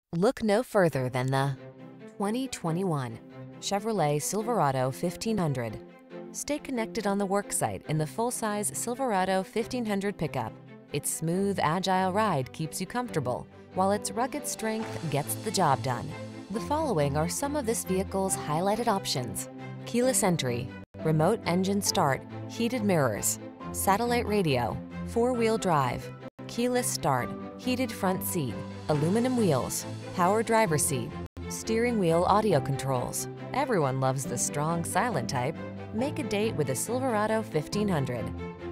Look no further than the 2021 Chevrolet Silverado 1500. Stay connected on the worksite in the full-size Silverado 1500 pickup. Its smooth, agile ride keeps you comfortable, while its rugged strength gets the job done. The following are some of this vehicle's highlighted options: keyless entry, remote engine start, heated mirrors, satellite radio, four-wheel drive, keyless start, heated front seat, aluminum wheels, power driver seat, steering wheel audio controls. Everyone loves the strong, silent type. Make a date with a Silverado 1500.